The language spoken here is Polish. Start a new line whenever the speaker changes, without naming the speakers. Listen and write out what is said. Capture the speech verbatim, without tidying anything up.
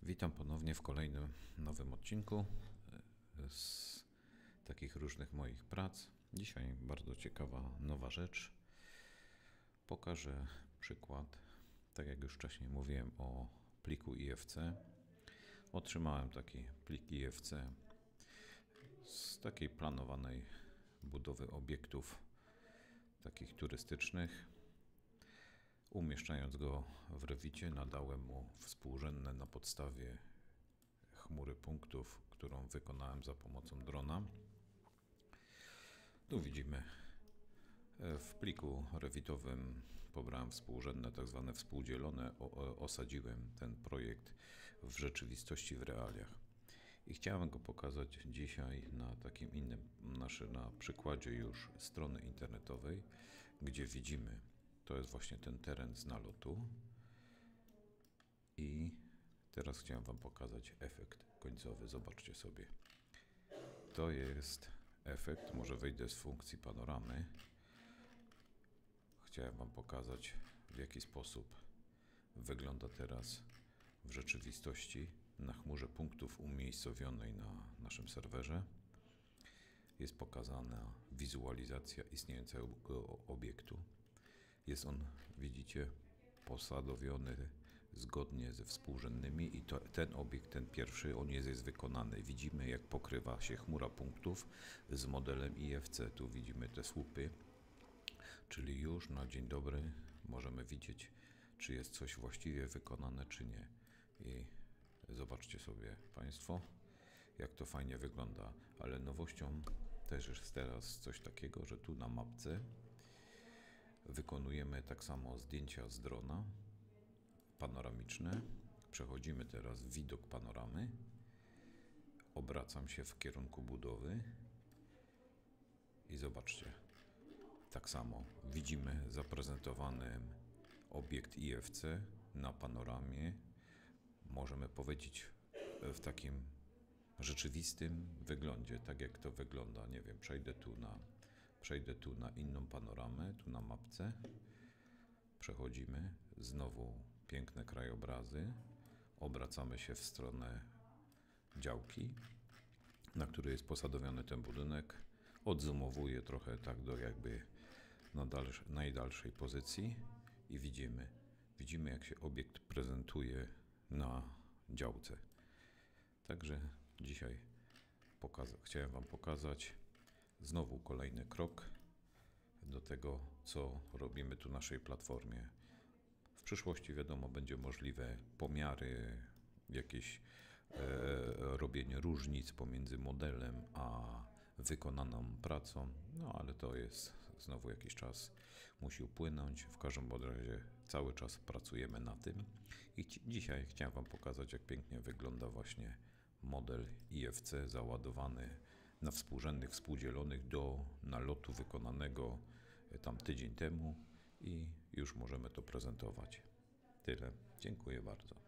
Witam ponownie w kolejnym nowym odcinku z takich różnych moich prac. Dzisiaj bardzo ciekawa nowa rzecz. Pokażę przykład. Tak jak już wcześniej mówiłem o pliku I F C. Otrzymałem taki plik I F C z takiej planowanej budowy obiektów takich turystycznych. Umieszczając go w Revicie, nadałem mu współrzędne na podstawie chmury punktów, którą wykonałem za pomocą drona. Tu widzimy, w pliku revitowym pobrałem współrzędne, tak zwane współdzielone, osadziłem ten projekt w rzeczywistości, w realiach. I chciałem go pokazać dzisiaj na takim innym, naszy, na przykładzie już strony internetowej, gdzie widzimy, to jest właśnie ten teren z nalotu. I teraz chciałem Wam pokazać efekt końcowy. Zobaczcie sobie. To jest efekt. Może wyjdę z funkcji panoramy. Chciałem Wam pokazać, w jaki sposób wygląda teraz w rzeczywistości na chmurze punktów umiejscowionej na naszym serwerze. Jest pokazana wizualizacja istniejącego obiektu. Jest on, widzicie, posadowiony zgodnie ze współrzędnymi i to, ten obiekt, ten pierwszy, on jest, jest wykonany. Widzimy, jak pokrywa się chmura punktów z modelem I F C. Tu widzimy te słupy, czyli już na dzień dobry możemy widzieć, czy jest coś właściwie wykonane, czy nie. I zobaczcie sobie Państwo, jak to fajnie wygląda. Ale nowością też jest teraz coś takiego, że tu na mapce wykonujemy tak samo zdjęcia z drona panoramiczne. Przechodzimy teraz w widok panoramy. Obracam się w kierunku budowy i zobaczcie. Tak samo widzimy zaprezentowany obiekt I F C na panoramie. Możemy powiedzieć w takim rzeczywistym wyglądzie, tak jak to wygląda. Nie wiem, przejdę tu na Przejdę tu na inną panoramę, tu na mapce. Przechodzimy, znowu piękne krajobrazy. Obracamy się w stronę działki, na której jest posadowiony ten budynek. Odzumowuję trochę tak do jakby na dalsz, najdalszej pozycji i widzimy, widzimy jak się obiekt prezentuje na działce. Także dzisiaj chciałem Wam pokazać znowu kolejny krok do tego, co robimy tu na naszej platformie. W przyszłości, wiadomo, będzie możliwe pomiary, jakieś e, robienie różnic pomiędzy modelem a wykonaną pracą, no ale to jest znowu jakiś czas musi upłynąć. W każdym razie cały czas pracujemy na tym i dzisiaj chciałem Wam pokazać, jak pięknie wygląda właśnie model I F C załadowany na współrzędnych, współdzielonych do nalotu wykonanego tam tydzień temu i już możemy to prezentować. Tyle. Dziękuję bardzo.